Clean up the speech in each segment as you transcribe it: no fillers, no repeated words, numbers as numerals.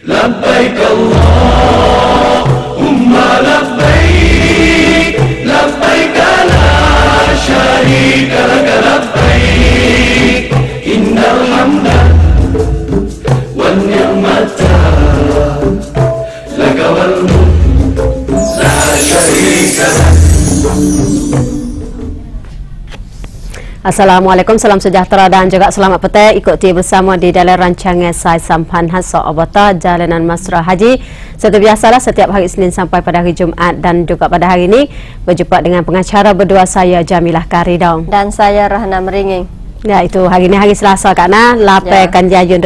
Labbaik Allahumma labbaik, labbaik la syarika lak labbaik, innal hamda wan ni'mata lak wal mulk la syarika lak. Assalamualaikum, salam sejahtera dan juga selamat petang. Ikuti bersama di dalam rancangan Saya Sampan Hasa Obata Jalanan Masrah Haji. Seperti biasalah setiap hari Senin sampai pada hari Jumaat dan juga pada hari ini berjumpa dengan pengacara berdua saya Jamilah Karidong dan saya Rahna Meringing. Ya, itu hari ini hari Selasa Kak Nah, 8 Kanjayun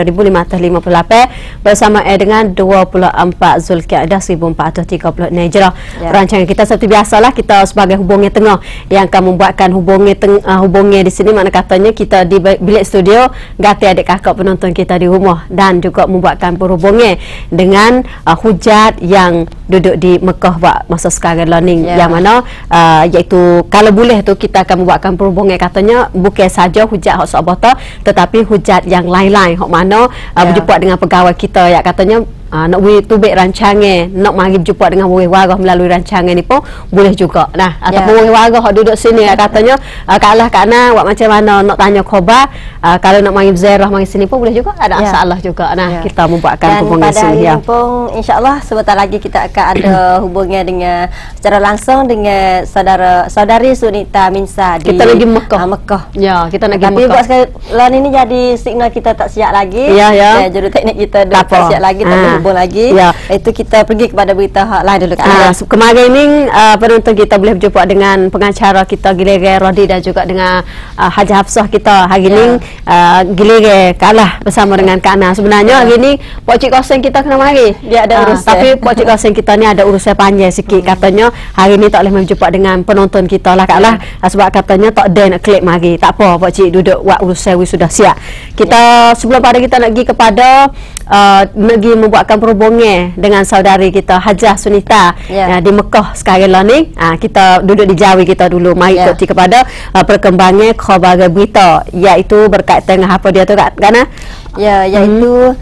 2558 bersama dengan 24 Zulkaidah 1436 Hijrah. Rancangan kita seperti biasalah kita sebagai hubungi tengah yang akan membuatkan hubungi di sini, mana katanya kita di bilik studio gati adik kakak penonton kita di rumah dan juga membuatkan berhubungi dengan hujat yang duduk di Mekah buat masa sekarang learning yang mana iaitu kalau boleh tu kita akan membuatkan berhubungi katanya bukan saja hujat hak Obata tetapi hujat yang lain-lain hak mana berjumpa dengan pegawai kita yang katanya nak tubik rancangan, nak mari berjumpa dengan wuri warah melalui rancangan ni pun boleh juga. Nah, ataupun wuri warah hak duduk sini katanya kalah Kak Nah buat macam mana nak tanya khabar, kalau nak mari berziarah mari sini pun boleh juga, ada masalah juga. Nah, kita membuatkan hubungan sini ya. Dan pada hari pun insya-Allah sebentar lagi kita akan ada hubungan dengan secara langsung dengan saudari Sunita Minsa di kita lagi Mekah. Mekah. Ya, kita lagi Mekah. Tapi buat sekarang ini jadi signal kita tak siap lagi. Ya. Juru teknik kita dah tak siap lagi, tak hubung lagi. Itu kita pergi kepada berita hak lain dulu. Kemarin ini penonton kita boleh berjumpa dengan pengacara kita Giliran Rodi dan juga dengan Haji Hafsah kita. Hari ini Giliran kalah bersama dengan Kak Nah. Sebenarnya hari ini Pak Cik Kosen kita kena mari. Dia ada urusan. Tapi Pak Cik Kosen kita ni ada urusan panjang sikit. Katanya hari ini tak boleh berjumpa dengan penonton kita lah Kak lah. Sebab katanya tak ada nak klik mari. Tak apa Pak Cik duduk buat urusan sudah siap. Kita sebelum pada kita nak pergi kepada pergi membuatkan perhubungan dengan saudari kita Hajah Sunita di Mekah sekarang lah ni. Kita duduk di Jawi kita dulu mari ikuti kepada perkembangan khabar berita iaitu berkaitan dengan apa dia tu Kak Nah? Ya, iaitu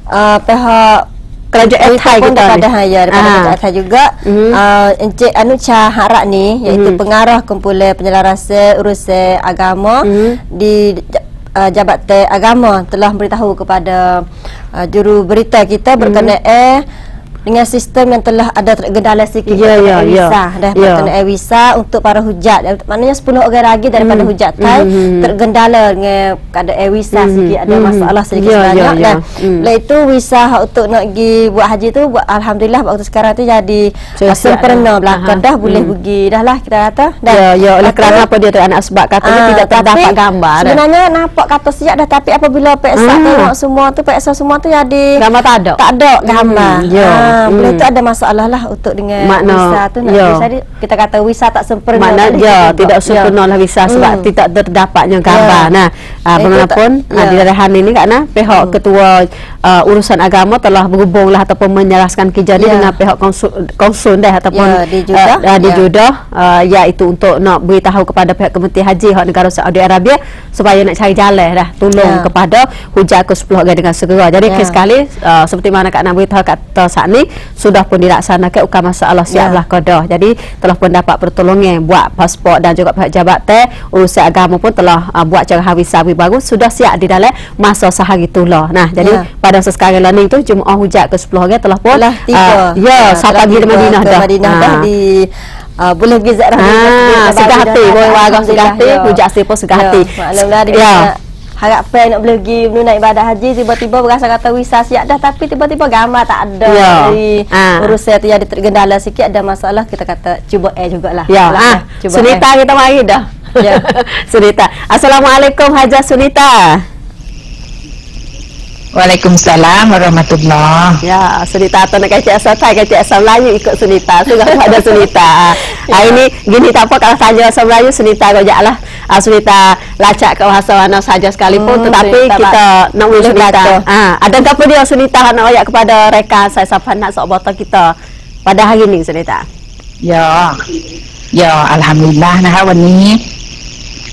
pihak kerajaan Thai kita daripada kerajaan Thai juga Encik Anucha Harak ni iaitu pengarah kumpulan penyelarasan urusan agama di Jabatan Agama telah memberitahu kepada juru berita kita berkenaan dengan sistem yang telah ada tergendala sikit visa berkenaan visa untuk para hujat. Maknanya 10 orang lagi daripada hujat Thai tergendala dengan keadaan visa sikit, ada masalah sedikit sebanyak dan lepas itu visa untuk nak pergi buat haji tu alhamdulillah waktu sekarang tu jadi sempurna belakang dah boleh pergi dah lah kita kata. Oleh kerana apa dia tu anak sebab katanya tidak terdapat gambar. Sebenarnya nampak kata siap dah tapi apabila peksa tengok semua tu peksa semua tu jadi gambar tak ada gambar. Boleh tu ada masalah lah untuk dengan visa tu nak kita kata visa tak sempurna. Maknanya tidak sempurna lah visa sebab tidak terdapatnya gambar. Nah, bagaimanapun di daerah ini Kak Nah pihak ketua urusan agama telah berhubung lah ataupun menjelaskan kejadian dengan pihak konsul ataupun di Jeddah iaitu untuk nak beritahu kepada pihak Kementerian Haji hak negara Saudi Arabia supaya nak cari jalan dah tolong kepada hujat ke-10 orang dengan segera. Jadi sekali seperti mana Kak Nah beritahu kata saat ni sudah pun dilaksanakan ukar masalah siaplah kodah. Jadi telah pun dapat pertolongan buat pasport dan juga pihak jabatan urusan agama pun telah buat cara hawisawi baru sudah siap di dalam masa sehari itulah. Nah, jadi pada sekarang lah ni tu jemaah hujat ke-10 orang telah pun tiba. Sampai di Madinah dah di boleh pergi ziarah segah hati warga segah hati hujat siapa segah hati. Maklumlah dia harapan nak boleh pergi menunaikan ibadah haji tiba-tiba berasa kata visa siap dah tapi tiba-tiba gambar tak ada. Jadi urusan tu jadi tergendala sikit, ada masalah kita kata cuba jugalah. Sunita kita mari dah. Sunita. Assalamualaikum Hajah Sunita. Waalaikumsalam warahmatullahi. Ya, Sunita tu nak kacik asal Thai, kacik asal Melayu ikut Sunita. Sudah ada Sunita. Hari ni gini tak apa kalau saja asal Melayu Sunita gojaklah. Sunita lacak ke bahasa mana saja sekalipun tetapi kita nak uji Sunita. Ada apa dia Sunita nak ayat kepada rekan saya Sampan nak Obata kita pada hari ni Sunita? Ya, alhamdulillah nah วันนี้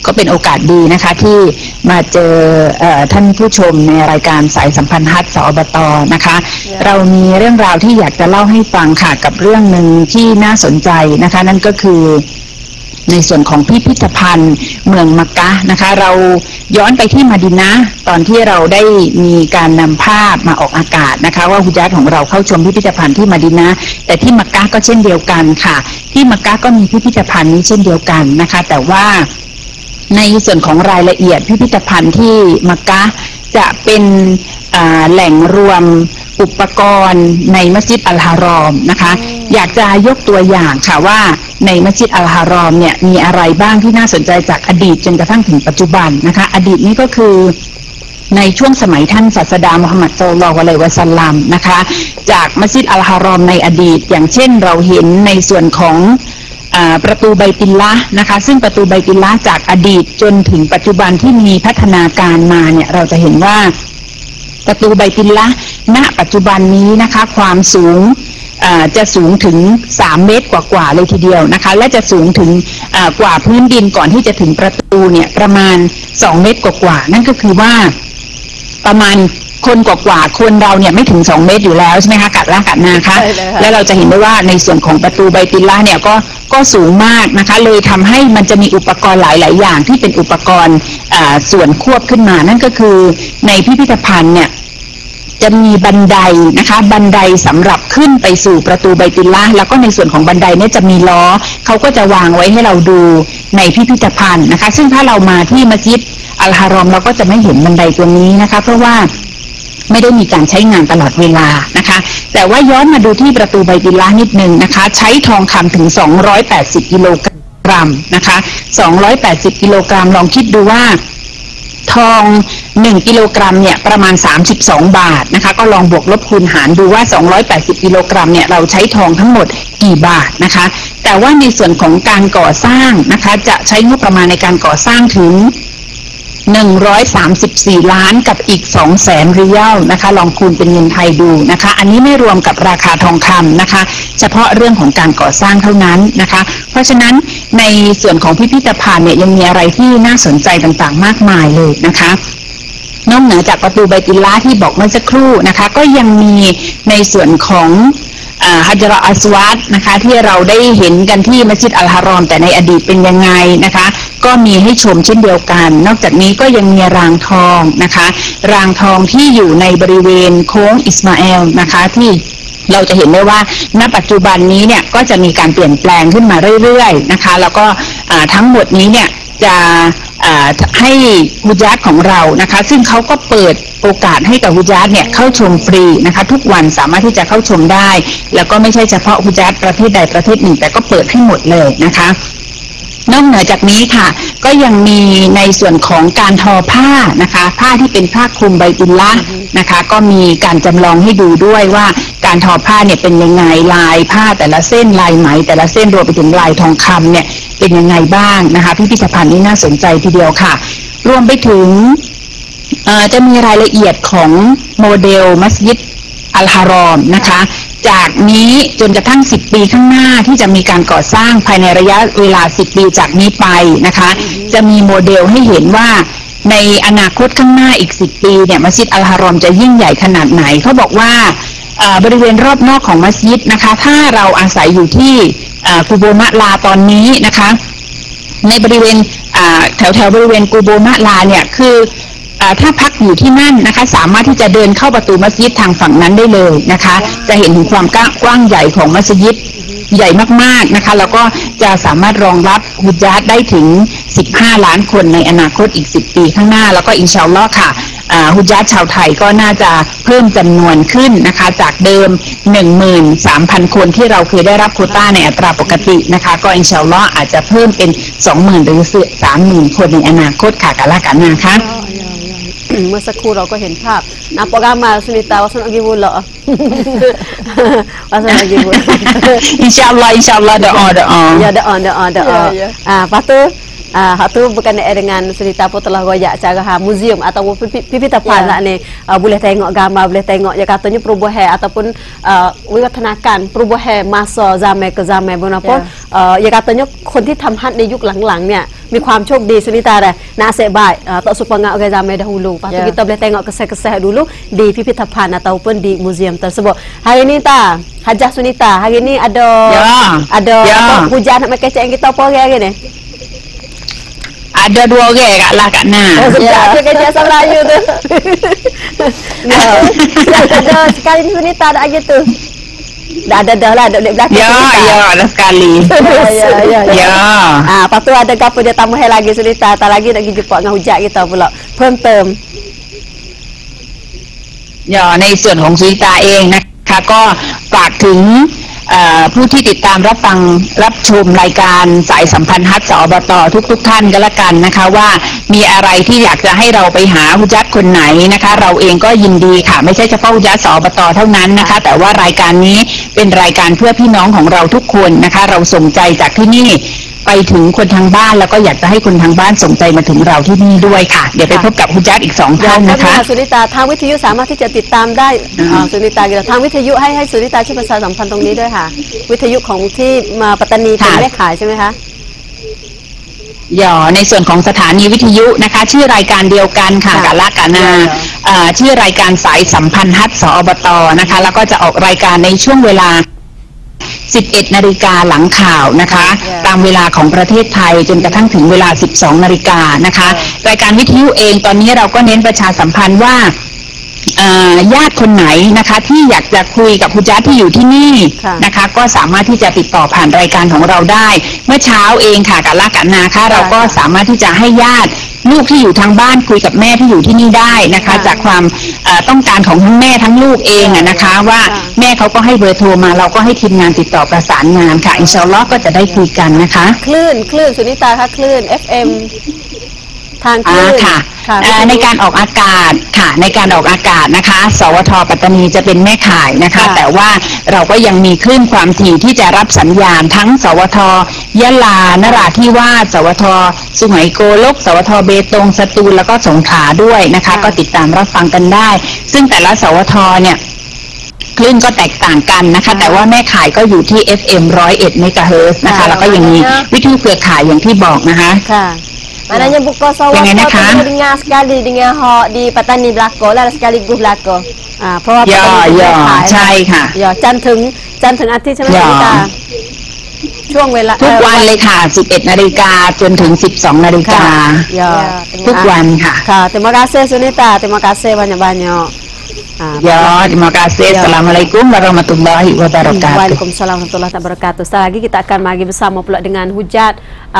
ก็เป็นโอกาสดีนะคะที่มาเจอท่านผู้ชมในรายการสายสัมพันธ์ฮัทสอบตนะคะเรามีเรื่องราวที่อยากจะเล่าให้ฟังค่ะกับเรื่องหนึ่งที่น่าสนใจนะคะนั่นก็คือในส่วนของพิพิธภัณฑ์เมืองมักกะห์นะคะเราย้อนไปที่มะดีนะห์ตอนที่เราได้มีการนำภาพมาออกอากาศนะคะว่าฮุญญาตของเราเข้าชมพิพิธภัณฑ์ที่มะดีนะห์แต่ที่มักกะห์ก็เช่นเดียวกันค่ะที่มักกะห์ก็มีพิพิธภัณฑ์นี้เช่นเดียวกันนะคะแต่ว่าในส่วนของรายละเอียดพิพิธภัณฑ์ที่มักกะห์จะเป็นแหล่งรวมอุปกรณ์ในมัสยิดอัลฮารอมนะคะอยากจะยกตัวอย่างค่ะว่าในมัสยิดอัลฮารอมเนี่ยมีอะไรบ้างที่น่าสนใจจากอดีตจนกระทั่งถึงปัจจุบันนะคะอดีตนี้ก็คือในช่วงสมัยท่านศาสดามุฮัมมัดศ็อลลัลลอฮุอะลัยฮิวะซัลลัมนะคะจากมัสยิดอัลฮารอมในอดีตอย่างเช่นเราเห็นในส่วนของประตูไบตุลละห์นะคะซึ่งประตูไบตุลละห์จากอดีตจนถึงปัจจุบันที่มีพัฒนาการมาเนี่ยเราจะเห็นว่าประตูไบตุลละห์ณปัจจุบันนี้นะคะความสูงจะสูงถึง3 เมตรกว่าๆเลยทีเดียวนะคะและจะสูงถึงกว่าพื้นดินก่อนที่จะถึงประตูเนี่ยประมาณ2 เมตรกว่าๆนั่นก็คือว่าประมาณคนกว่าคนเราเนี่ยไม่ถึง2 เมตรอยู่แล้วใช่ไหมคะกัดล่ากัดนาคะและเราจะเห็นได้ว่าในส่วนของประตูไบตุลละห์เนี่ยก็สูงมากนะคะเลยทำให้มันจะมีอุปกรณ์หลายๆอย่างที่เป็นอุปกรณ์ส่วนควบขึ้นมานั่นก็คือในพิพิธภัณฑ์เนี่ยจะมีบันไดนะคะบันไดสำหรับขึ้นไปสู่ประตูไบตุลละห์แล้วก็ในส่วนของบันไดเนี่ยจะมีล้อเขาก็จะวางไว้ให้เราดูในพิพิธภัณฑ์นะคะซึ่งถ้าเรามาที่มัสยิดอัลฮารอมเราก็จะไม่เห็นบันไดตัวนี้นะคะเพราะว่าไม่ได้มีการใช้งานตลอดเวลานะคะแต่ว่าย้อนมาดูที่ประตูไบตุลละห์นิดนึงนะคะใช้ทองคำถึง280 กิโลกรัมนะคะ280 กิโลกรัมลองคิดดูว่าทอง1 กิโลกรัมเนี่ยประมาณ32 บาทนะคะก็ลองบวกลบคูณหารดูว่า280 กิโลกรัมเนี่ยเราใช้ทองทั้งหมดกี่บาทนะคะแต่ว่าในส่วนของการก่อสร้างนะคะจะใช้งบประมาณในการก่อสร้างถึง134 ล้านกับอีก200,000 ริยัลนะคะลองคูณเป็นเงินไทยดูนะคะอันนี้ไม่รวมกับราคาทองคำนะคะเฉพาะเรื่องของการก่อสร้างเท่านั้นนะคะเพราะฉะนั้นในส่วนของพิพิธภัณฑ์เนี่ยยังมีอะไรที่น่าสนใจต่างๆมากมายเลยนะคะนอกเหนือจากประตูไบตุลละห์ที่บอกเมื่อสักครู่นะคะก็ยังมีในส่วนของฮัจญะอัสวัดนะคะที่เราได้เห็นกันที่มัสยิดอัลฮารอมแต่ในอดีตเป็นยังไงนะคะก็มีให้ชมเช่นเดียวกันนอกจากนี้ก็ยังมีรางทองนะคะรางทองที่อยู่ในบริเวณโค้งอิสมาเอลนะคะที่เราจะเห็นได้ว่าณปัจจุบันนี้เนี่ยก็จะมีการเปลี่ยนแปลงขึ้นมาเรื่อยๆนะคะแล้วก็ทั้งหมดนี้เนี่ยจะให้ฮุญญาตของเรานะคะซึ่งเขาก็เปิดโอกาสให้กับฮุญญาตเนี่ยเข้าชมฟรีนะคะทุกวันสามารถที่จะเข้าชมได้แล้วก็ไม่ใช่เฉพาะฮุญญาตประเทศใดประเทศหนึ่งแต่ก็เปิดให้หมดเลยนะคะนอกเหนือจากนี้ค่ะก็ยังมีในส่วนของการทอผ้านะคะผ้าที่เป็นผ้าคลุมไบตุลละห์นะคะก็มีการจำลองให้ดูด้วยว่าการทอผ้าเนี่ยเป็นยังไงลายผ้าแต่ละเส้นลายไหมแต่ละเส้นรวมไปถึงลายทองคำเนี่ยเป็นยังไงบ้างนะคะพิพิธภัณฑ์นี้น่าสนใจทีเดียวค่ะรวมไปถึงจะมีรายละเอียดของโมเดลมัสยิดอัลฮารอมนะคะจากนี้จนกระทั่ง10 ปีข้างหน้าที่จะมีการก่อสร้างภายในระยะเวลา10 ปีจากนี้ไปนะคะจะมีโมเดลให้เห็นว่าในอนาคตข้างหน้าอีก10 ปีเนี่ยมัสยิดอัลฮารอมจะยิ่งใหญ่ขนาดไหนเขาบอกว่าบริเวณรอบนอกของมัสยิดนะคะถ้าเราอาศัยอยู่ที่กูโบมะลาตอนนี้นะคะในบริเวณแถวบริเวณกูโบมะลาเนี่ยคือถ้าพักอยู่ที่นั่นนะคะสามารถที่จะเดินเข้าประตูมัสยิดทางฝั่งนั้นได้เลยนะคะจะเห็นถึงความกว้างใหญ่ของมัสยิดใหญ่มากๆนะคะแล้วก็จะสามารถรองรับฮุญญาตได้ถึง15 ล้านคนในอนาคตอีก10 ปีข้างหน้าแล้วก็อินชาอัลลอฮ์ค่ะฮุญญาตชาวไทยก็น่าจะเพิ่มจำนวนขึ้นนะคะจากเดิม 13,000 คนที่เราเคยได้รับโควต้าในอัตราปกตินะคะก็อินชาอัลลอฮ์อาจจะเพิ่มเป็น 20,000 หรือ 30,000 คนในอนาคตค่ะกะละกันนะคะเมื่อสักครู่เราก็เห็นภาพนับโปรแกรมมาสุนิตาวัสนอกิบุลเหรอวัสนอกิบุลอินชาอัลลอฮ์เดออน ya dah on patu hak tu berkenaan dengan Sunita pun telah royak cara museum atau pipitapan lah ni boleh tengok gambar, boleh tengok yang katanya perubahan ataupun wiwatanakan perubahan masa zaman ke zaman pun yang katanya คนที่ทำฮัทในยุคหลังๆเนี่ยมีความโชคดี Sunita dah nasib baik tak supaya orang zaman dahulu. Lepas tu kita boleh tengok kisah-kisah dulu di pipitapan ataupun di museum tersebut. Hari ni Hajah Sunita, hari ni ada hujan nak makan cek kita apa hari ni? Ada 2 orang Kak Lah Kak Na. Oh, sedap tu kerja asal Melayu tu. Ada sekali ni Sunita ada lagi tu. Dah lah, ada boleh belakang. Ya, ada sekali. Ya. Lepas tu ada apa dia tambah lagi Sunita, tak lagi nak pergi jumpa dengan hujat kita pula. พิ่มในส่วนของสุริตาเองนะคะก็ฝากถึงผู้ที่ติดตามรับชมรายการสายสัมพันธ์ฮัทสอบตทุกท่านก็แล้วกันนะคะว่ามีอะไรที่อยากจะให้เราไปหาฮุจัดคนไหนนะคะเราเองก็ยินดีค่ะไม่ใช่เฉพาะฮุจัดสอบตเท่านั้นนะคะแต่ว่ารายการนี้เป็นรายการเพื่อพี่น้องของเราทุกคนนะคะเราส่งใจจากที่นี่ไปถึงคนทางบ้านแล้วก็อยากจะให้คนทางบ้านส่งใจมาถึงเราที่นี่ด้วยค่ะเดี๋ยวไปพบกับฮุจัดอีก2ท่านนะคะ Sunita ทางวิทยุสามารถที่จะติดตามได้Sunita ทางวิทยุให้Sunitaช่วยประชาสัมพันธ์ตรงนี้ด้วยค่ะวิทยุของที่มาปัตตานีเป็นแม่ขายใช่ไหมคะในส่วนของสถานีวิทยุนะคะชื่อรายการเดียวกันค่ะกะละกะนาชื่อรายการสายสัมพันธ์ฮัทสอบตนะคะแล้วก็จะออกรายการในช่วงเวลา11 นาฬิกาหลังข่าวนะคะตามเวลาของประเทศไทยจนกระทั่งถึงเวลา 12 นาฬิกานะคะรายการวิทยุเองตอนนี้เราก็เน้นประชาสัมพันธ์ว่าญาติคนไหนนะคะที่อยากจะคุยกับฮุจัดที่อยู่ที่นี่นะคะก็สามารถที่จะติดต่อผ่านรายการของเราได้เมื่อเช้าเองค่ะกะละกะนาค่ะเราก็สามารถที่จะให้ญาติลูกที่อยู่ทางบ้านคุยกับแม่ที่อยู่ที่นี่ได้นะคะจากความต้องการของทั้งแม่ทั้งลูกเองนะคะว่าแม่เขาก็ให้เบอร์โทรมาเราก็ให้ทีมงานติดต่อประสานงานค่ะอินชาอัลลอฮ์ก็จะได้คุยกันนะคะคลื่นSunitaค่ะคลื่น FM ทางคลื่นค่ะในการออกอากาศค่ะในการออกอากาศนะคะสวทปัตตานีจะเป็นแม่ข่ายนะคะแต่ว่าเราก็ยังมีคลื่นความถี่ที่จะรับสัญญาณทั้งสวทยะลานราธิวาสสวทสุไหงโกลกสวทเบตงสตูลแล้วก็สงขลาด้วยนะคะก็ติดตามรับฟังกันได้ซึ่งแต่ละสวทเนี่ยคลื่นก็แตกต่างกันนะคะแต่ว่าแม่ข่ายก็อยู่ที่ FM 101 เมกะเฮิรตซ์นะคะแล้วก็ยังมีวิทยุเครือข่ายอย่างที่บอกนะคะ Maknanya buka sawah kau dengar sekali dengan hak di Patani belakang lah sekaligus belakang. เพราะว่าใช่ค่ะจันทร์ถึงอาทิตย์ใช่ไหมคะช่วงเวลาทุกวันเลยค่ะ 11 นาฬิกาจนถึง 12 นาฬิกาทุกวันค่ะ terima kasih Sunita terima kasih banyak-banyak terima kasih. Assalamualaikum warahmatullahi wabarakatuh. Waalaikumsalam warahmatullahi wabarakatuh. Setelah lagi kita akan mari bersama pula dengan hujat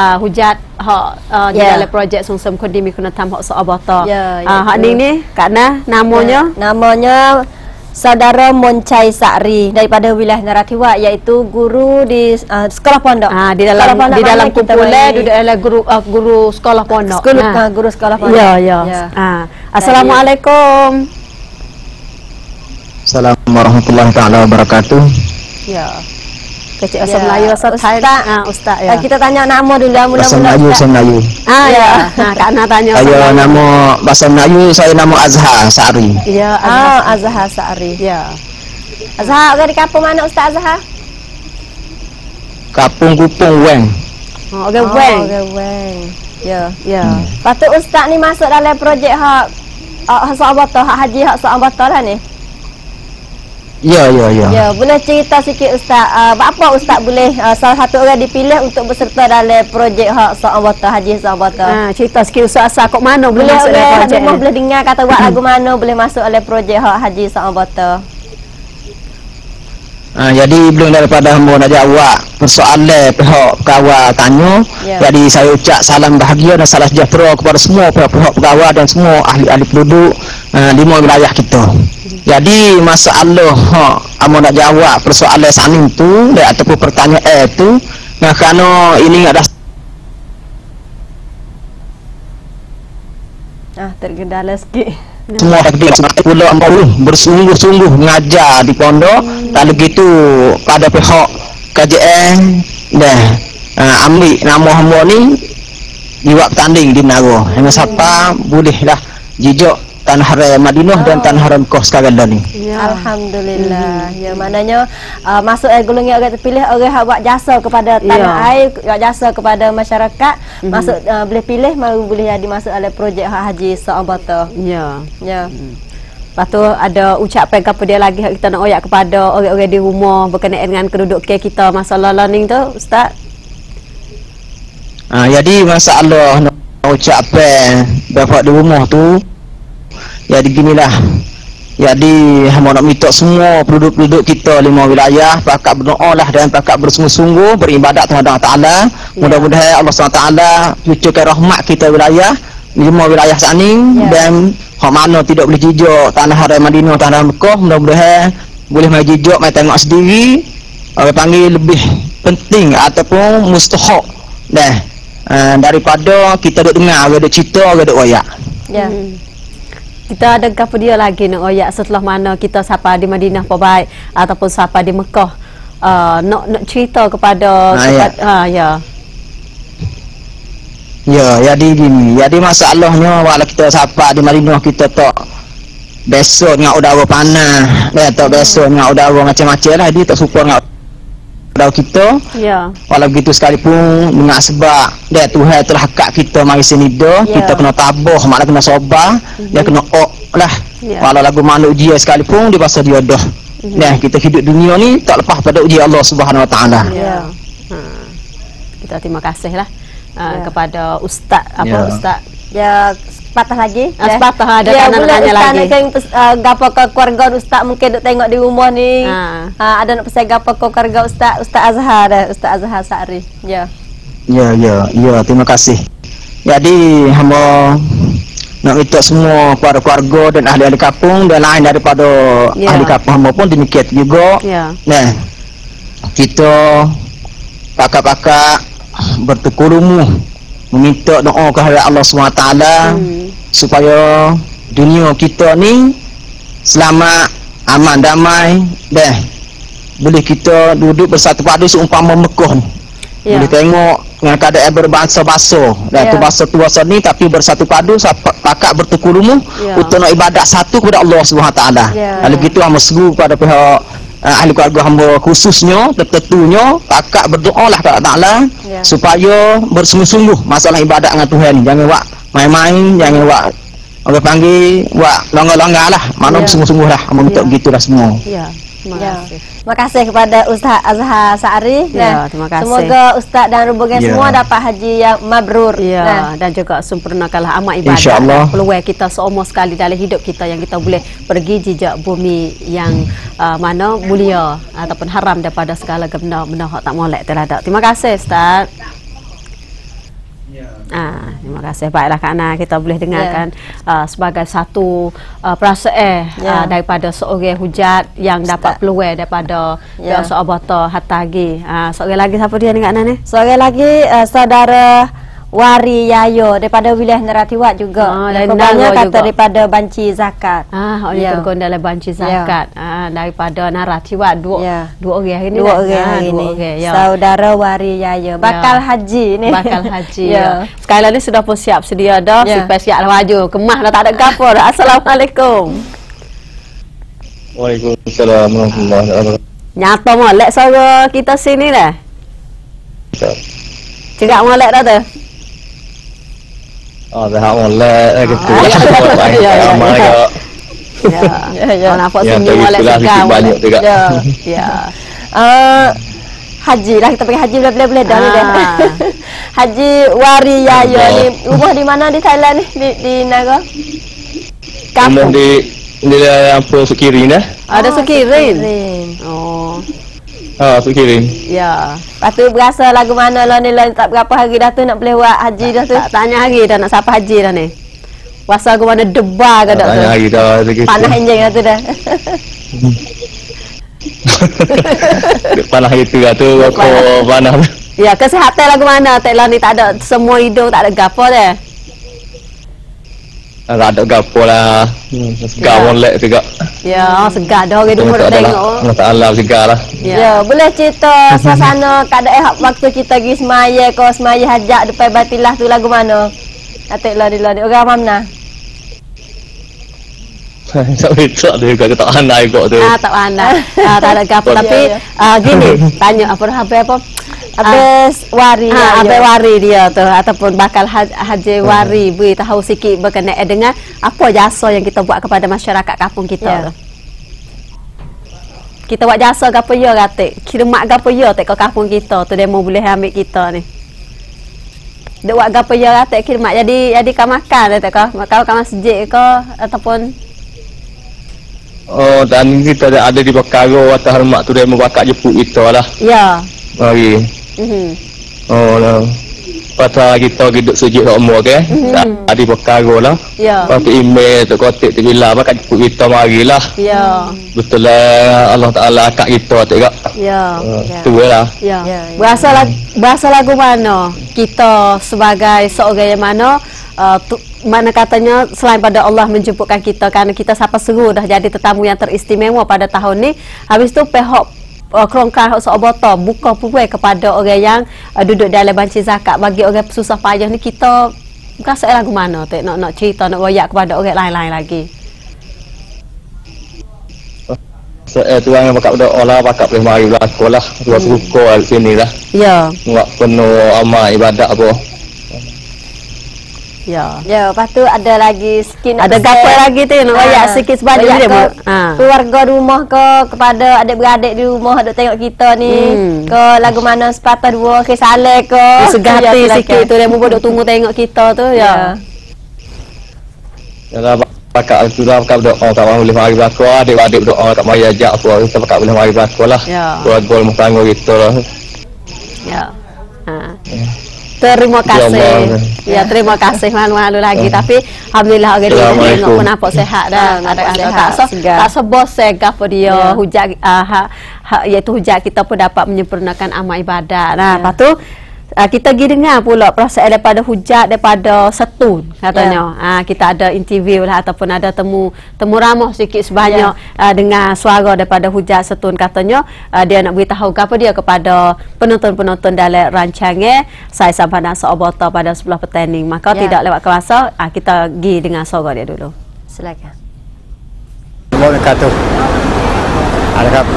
di dalam projek Songsem Kondimi Kunatam Hak Seabata. Hak ni Kak Na namanya Saudara Moncai Sakri daripada wilayah Narathiwat iaitu guru di sekolah pondok. Di dalam kumpulan duduk adalah guru sekolah pondok. Guru sekolah pondok. Assalamualaikum. Assalamualaikum warahmatullahi taala wabarakatuh. Ya. Kecik asal Melayu asal Thai. Ustaz ya. Kita tanya nama dulu Bahasa Melayu. Ya. Kak Na tanya. Saya nama bahasa Melayu saya nama Azhar Sa'ri. Ya, Azhar Sa'ri. Ya. Azhar orang di kampung mana Ustaz Azhar? Kampung Kupang Weng. Orang Weng. Ya. Lepas tu Ustaz ni masuk dalam projek hak Seabata, hak haji hak Seabata lah ni. Ya, boleh cerita sikit Ustaz, apa Ustaz boleh salah satu orang dipilih untuk berserta dalam projek hak Seabata, haji Seabata. Cerita sikit Ustaz asal kok mana boleh masuk dalam projek ni? Boleh dengar kata buat lagu mana boleh masuk dalam projek hak haji Seabata. Jadi belum daripada hamba nak jawab persoalan pihak pegawai tanya, jadi saya ucap salam bahagia dan salam sejahtera kepada semua pihak pegawai dan semua ahli-ahli penduduk 5 wilayah kita. Jadi masalah hamba nak jawab persoalan saning tu ataupun pertanyaan itu kerana ini ada tergendala sikit. Semua takdir pula bersungguh-sungguh mengajar di pondok. Kalau gitu pada pihak KJN dah ambil nama hamba ni buat tanding di Menara. Dengan siapa bolehlah jejak tanah haram Madinah dan tanah haram Mekah sekarang dah ni. Ya. Alhamdulillah. Ya, maknanya masuk golongan orang terpilih, orang yang buat jasa kepada tanah air, buat jasa kepada masyarakat, masuk boleh pilih baru boleh jadi masuk oleh projek haji Saabata. Ya. Ya. Lepas tu ada ucapan apa dia lagi kita nak oyak kepada orang-orang di rumah berkenaan dengan kedudukan kita masalah learning tu, Ustaz? Jadi masalah nak ucapan bapak di rumah tu, jadi ginilah. Jadi hamba nak minta semua penduduk-penduduk kita 5 wilayah pakat berdoa lah dan pakat bersungguh-sungguh beribadat kepada Allah Taala. Mudah-mudahan Allah SWT cucurkan rahmat kita wilayah 5 wilayah saning dan hak mana tidak boleh jejak tanah haram Madinah, tanah Mekah, mudah-mudahan boleh mai jejak, mai tengok sendiri. Orang panggil lebih penting ataupun mustahak dah daripada kita duk dengar, orang duk cerita, orang duk royak. Ya. Kita ada apa dia lagi nak royak setelah mana kita sampai di Madinah apa baik ataupun sampai di Mekah, nak cerita kepada Ya, jadi gini. Jadi masalahnya walau kita sampai di Madinah kita tak biasa dengan udara panas, dia tak biasa dengan udara macam-macam lah, dia tak suka dengan udara kita. Ya. Walau begitu sekalipun dengan sebab dia Tuhan telah hak kita mari sini dah, kita kena tabah, makna kena sabar, dia kena lah. Walau lagu mana ujian sekalipun dia pasal dia dah. Nah, kita hidup dunia ni tak lepas pada ujian Allah Subhanahu Wa Taala. Ya. Kita terima kasih lah. Kepada Ustaz Ustaz sepatah lagi sepatah ada tanya lagi gapo ke keluarga Ustaz mungkin duk tengok di rumah ni ada nak pesan gapo ke keluarga Ustaz Azhar Ustaz Azhar Sa'ri. Ya, terima kasih. Jadi hamba nak minta semua para keluarga dan ahli-ahli kampung dan lain daripada ahli kampung hamba pun demikian juga. Nah, kita pakak-pakak bertekulumuh meminta doa kepada Allah SWT supaya dunia kita ni selamat, aman, damai dah. Boleh kita duduk bersatu padu seumpama Mekah ni. Boleh tengok dengan keadaan berbangsa-bangsa dan tu bangsa ni tapi bersatu padu pakak bertekulumuh untuk nak ibadat satu kepada Allah SWT. Kalau gitu hamba seru kepada pihak ahli keluarga hamba khususnya tertentunya pakak berdoalah kepada Allah Taala supaya bersungguh-sungguh masalah ibadat dengan Tuhan ni. Jangan buat main-main, jangan buat orang panggil buat longgar-longgar lah, mana bersungguh-sungguh lah. Hamba minta begitulah semua. Terima kasih kepada Ustaz Azhar Sa'ri. Terima kasih. Semoga Ustaz dan rombongan semua dapat haji yang mabrur. Dan juga sempurnakanlah amal ibadat. Peluang kita seumur sekali dalam hidup kita yang kita boleh pergi jejak bumi yang mana mulia ataupun haram daripada segala benda-benda hak tak molek terhadap. Terima kasih Ustaz. Terima kasih. Baiklah kerana kita boleh dengarkan sebagai satu perasaan daripada seorang hujat yang dapat peluang daripada Saabata Hatagi. Seorang lagi siapa dia ni Kak Nan ni? Seorang lagi saudara Wari Yayo daripada wilayah Neratiwat juga. Banyak kata daripada Banci Zakat. Oleh Tergon dalam Banci Zakat. Daripada Neratiwat dua orang hari ni. Dua orang hari ni. Saudara Wari Yayo bakal haji ni. Bakal haji. Sekali lagi sudah pun siap sedia dah. Siap siap lah maju. Kemah dah tak ada gapo dah. Assalamualaikum. Waalaikumsalam warahmatullahi wabarakatuh. Nyata molek suara kita sini dah. Cakap molek dah tu. Dah molek gitu. Ramai Ya. Nampak senyum molek segar. Banyak juga. Haji lah, kita pergi haji boleh dah ni dah. Haji Wari Yayo ni rumah di mana di Thailand ni? Di Naga? Kampung di apa Sukirin dah? Ada Sukirin. Sukirin. Ya. Lepas tu berasa lagu mana lah ni lah, tak berapa hari dah tu nak boleh buat haji dah tu. Tak tanya hari dah nak siapa haji dah ni. Rasa lagu mana debar ke dah tu. Tanya hari dah. Panas enjing dah tu dah. Panas itu lah tu. Panas. Ya, kesihatan lagu mana? Thailand ni tak ada semua hidung, tak ada gapo dah. Ada gapo lah. Segar molek juga. Ya, segar dah orang dulu tengok. Allah Taala segar lah. Ya, boleh cerita suasana keadaan waktu kita pergi semaya ke semaya hajat depan Batilah tu lagu mana? Atiklah di luar orang mana? Tak betul dia juga tak pandai kok tu. Tak pandai. Tak ada gapo tapi gini, tanya apa Habis wari habis wari dia tu ataupun bakal haji wari beri tahu sikit berkenaan dengan apa jasa yang kita buat kepada masyarakat kampung kita tu. Kita buat jasa gapo ya katik? Khidmat gapo ya tek ke kampung kita tu demo boleh ambil kita ni. Dek buat gapo ya katik khidmat jadi kau makan tek kau masjid ke ataupun Oh, dan kita ada di perkara atas hormat tu dia membakar jemput kita lah. ya. Mari. Oh lah. Pasal kita hidup sujud umur ke. Ada perkara lah. Ya. Lepas tu email tu kotak tu bila bakar jemput kita marilah. Ya. Betul lah Allah Taala akak kita tak. Ya. Tu lah. Ya. Bahasa lagu mana? Kita sebagai seorang yang mana mana katanya selain pada Allah menjemputkan kita kerana kita siapa seru dah jadi tetamu yang teristimewa pada tahun ni. Habis tu pihak kerongkar Sobota buka peluang kepada orang yang duduk dalam banci zakat bagi orang susah payah ni. Kita rasa lagu mana tu nak cerita nak royak kepada orang lain-lain lagi. Tuan yang bakal berdoa lah, bakal boleh mari berlaku lah. Tuan suka di sini lah. Ya. Buat penuh amal ibadat apa. Ya. Ya, lepas tu ada lagi sikit Ada gapo lagi tu nak royak sikit sebanyak dia. Keluarga rumah ke kepada adik-beradik di rumah duk tengok kita ni ke lagu mana sepatah dua ke saleh ke segati sikit tu dia duk tunggu tengok kita tu ya. Yalah bakal tu lah bakal berdoa tak boleh mari berlaku adik-adik berdoa tak mari ajak apa kita bakal boleh mari berlaku lah. Keluarga rumah tangga kita lah. Ya. Terima kasih. Ya, terima kasih malu-malu lagi tapi alhamdulillah orang dia tengok pun nampak sihat dah. Tak sebos gapo dia hujat iaitu hujat kita pun dapat menyempurnakan amal ibadat. Nah, lepas tu kita pergi dengar pula perasaan daripada hujat daripada Setun katanya. Kita ada interview lah ataupun ada temu ramah sikit sebanyak dengan suara daripada hujat Setun katanya dia nak beritahu apa dia kepada penonton-penonton dalam rancangan Saya Sampana Sobota pada 10 petang ni. Maka tidak lewat kuasa kita pergi dengar suara dia dulu. Silakan. Wabarakatuh. Adaครับ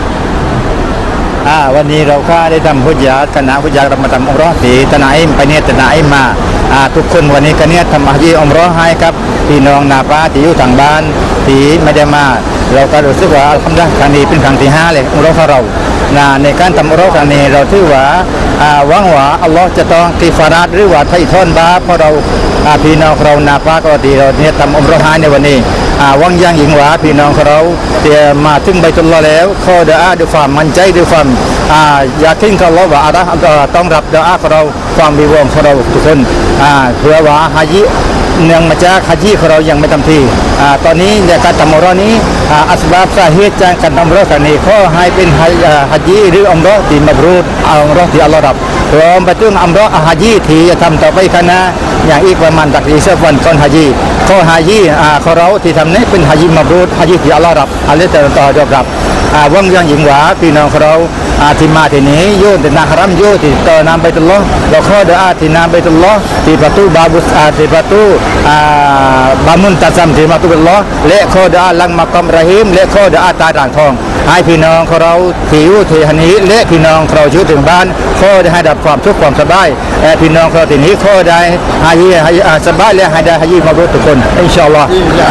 วันนี้เราก็ได้ทำพุทธาคณะพุทธาเรามาทำอุมเราะห์ที่ตะนาอิมไปเนี่ยตะนาอิมมาทุกคนวันนี้ก็เนี่ยทำฮัจญ์อุมเราะห์ให้กับพี่น้องนาป้าที่อยู่ทางบ้านที่ไม่ได้มาเราก็รู้สึกว่าอัลฮัมดุลิลละห์ครั้งนี้เป็นครั้งที่5เลยอุมเราะห์ของเราในการทำอุมเราะห์ครั้งนี้เราถือว่าหวังว่าอัลลอฮ์จะต้องกิฟารัตหรือว่าไถ่ทอนบาปเพราะเราพี่น้องเรานาป้าก็ที่เราเนี่ยทำอุมเราะห์ให้ในวันนี้หวังอย่างยิ่งว่าพี่น้องเราที่มาถึงบัยตุลลอฮ์แล้วขอดุอาด้วยความมั่นใจด้วยความอยากทิ้งเขาว่าอะไรต้องรับดุอาของเราความวิวงของเราทุกคนเพื่อว่าฮัจญ์เนื่องมาจากฮัจญ์ของเรายังไม่เต็มที่ตอนนี้ในการทำอุมเราะห์นี้อัสบาบสาเหตุจากการทำอุมเราะห์ครั้งนี้ขอให้เป็นฮัจญ์หรืออุมเราะห์ที่มับรูรอุมเราะห์ที่อัลลอฮ์รับรวมไปถึงอุมเราะห์ฮัจญ์ที่จะทำต่อไปข้างหน้าอย่างอีกประมาณตักรีสักวันก่อนฮัจญ์ขอฮัจญ์ของเราที่ทำนี้เป็นฮัจญ์มับรูรฮัจญ์ที่อัลลอฮ์รับอัลลอฮ์จะต่อยอดรับหวังอย่างยิ่งว่าพี่น้องของเราที่มาที่นี้โยนที่นาฮารัมโยที่ต่อนำไปตุลลอฮ์เราขอดุอาที่นำไปตุลลอฮ์ที่ประตูบาบุสที่ประตูบามุนตัดซัมที่ประตูตุลลอฮ์และขอดุอาลังมักกัมราฮิมและขอดุอาตาด่างทองให้พี่น้องของเราที่อยู่ที่ฮันนี้และพี่น้องเราอยู่ถึงบ้านขอได้ให้ดับความทุกข์ความสบายพี่น้องเราที่นี้ขอได้ให้สบายและให้ได้ให้มาบุทุกคนอินชาอัลลอฮ์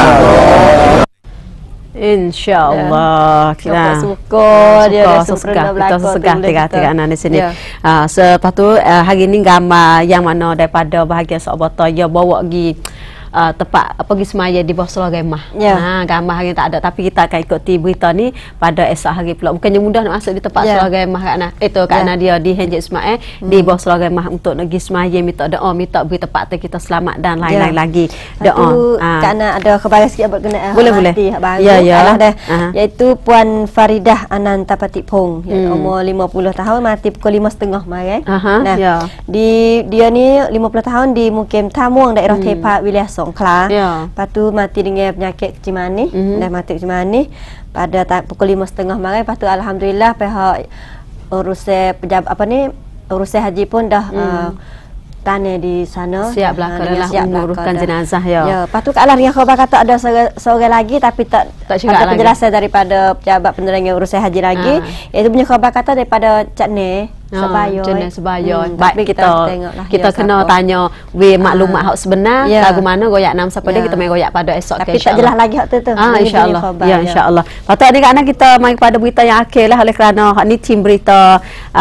InsyaAllah kita suka dia kita segar tiga anak di sini. Lepas tu hari ni gambar yang mana daripada bahagian Sobota dia bawa pergi tempat pergi semaya di bawah Selagemah. Gambar hari tak ada tapi kita akan ikuti berita ni pada esok hari pula. Bukannya mudah nak masuk di tempat Selagemah Kak Ana. Itu Kak Ana dia di Haji Ismail di bawah Selagemah untuk pergi semaya minta doa, minta beri tempat kita selamat dan lain-lain lagi. Doa. Kak Ana ada khabar sikit berkenaan boleh. Ya. Iaitu Puan Faridah Anantapatik Pong umur 50 tahun mati pukul 5.30 kemarin. Dia ni 50 tahun di Mukim Tamuang daerah Tepak wilayah Songkla. Lepas tu mati dengan penyakit Cimani, dah mati Cimani pada pukul 5:30 malam. Lepas tu alhamdulillah pihak urusan pejabat urusan haji pun dah tanah di sana siap belakanglah menguruskan jenazah ya. Lepas tu Kak Alah dengan khabar kata ada seorang lagi tapi tak ada penjelasan daripada pejabat penerima urusan haji lagi. Iaitu punya khabar kata daripada Cak Ne Sebayon. Baik kita kena tanya maklumat hak sebenar lagu mana goyak nam siapa dia kita main goyak pada esok tapi tak jelas lagi hak tu insyaallah ya insyaallah. Patut ni kerana kita main kepada berita yang akhir lah oleh kerana hak ni tim berita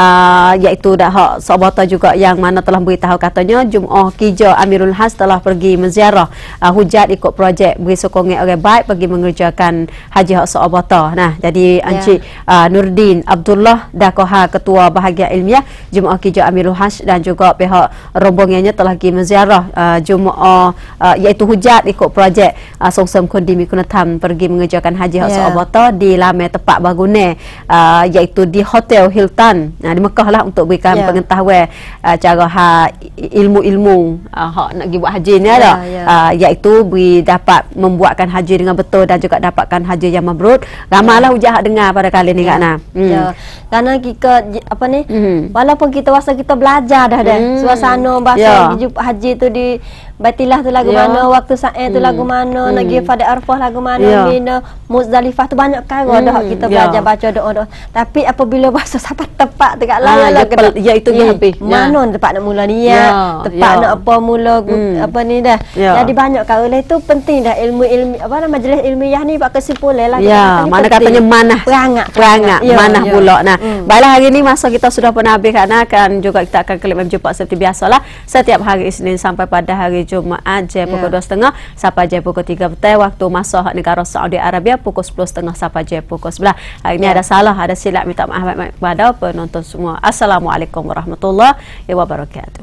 iaitu dah hak Sabata juga yang mana telah beritahu katanya Jemaah Kija Amirul Haj telah pergi menziarah hujat ikut projek beri sokongan orang baik bagi mengerjakan haji hak Sabata. Nah jadi Encik Nurdin Abdullah Dakoha ketua bahagian ilmiah Jemaah Kija Amirul Haj dan juga pihak rombongannya telah pergi menziarah jemaah iaitu hujat ikut projek Songsem Kundi Mikunatam pergi mengerjakan haji hak Sabata di lama tempat bagune iaitu di Hotel Hilton di Mekah lah untuk berikan pengetahuan cara ilmu-ilmu hak nak pergi buat haji ni ada iaitu dapat membuatkan haji dengan betul dan juga dapatkan haji yang mabrur. Ramailah hujah dengar pada kali ni Kak Na. Karena kita walaupun kita rasa kita belajar dah suasana bahasa haji tu di Batilah tu lagu mana, waktu Sa'i tu lagu mana, Nagi Fada Arfah lagu mana, Mina Muzdalifah tu banyak cara dah kita belajar baca doa-doa. Tapi apabila bahasa sampai tepat dekat lain itu dia habis. Mana tempat nak mula niat, tempat nak apa mula apa ni dah. Jadi banyak cara itu penting dah ilmu majlis ilmiah ni buat kesimpulan lah. Mana katanya manah perangat manah pula. Nah, baiklah hari ni masa kita sudah pun habis kerana akan juga kita akan kembali berjumpa seperti biasalah setiap hari Isnin sampai pada hari Jumaat jam pukul 2.30 sampai jam pukul 3 petang waktu masa hak negara Saudi Arabia pukul 10.30 sampai jam pukul 11. Hari ini ada salah, ada silap, minta maaf kepada penonton semua. Assalamualaikum warahmatullahi wabarakatuh.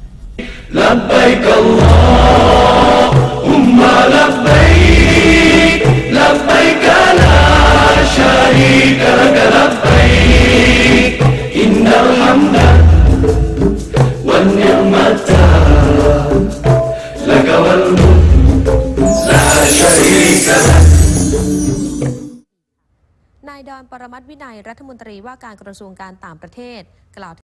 Labbaik Allahumma labbaik labbaik la syarika lak labbaik innal hamda wan ni'mata lak wal mulk la syarika lak นายดอน ปรมัตถ์ วินัย รัฐมนตรีว่าการกระทรวงการต่างประเทศกล่าว